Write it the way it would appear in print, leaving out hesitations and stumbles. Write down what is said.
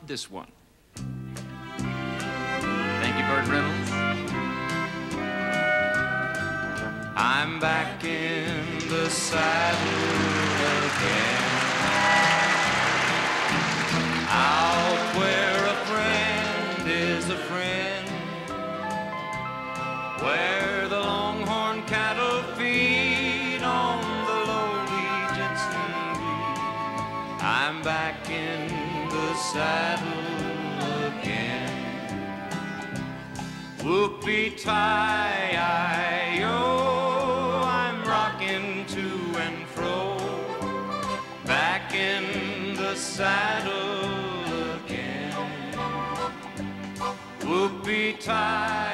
this one. Thank you, Burt Reynolds. I'm back in the saddle again, out where a friend is a friend, where the longhorn cattle feed on the lowly Jensen Green. I'm back in the saddle again. Whoopee-tie-I-O, I'm rocking to and fro, back in the saddle again. Whoopee-tie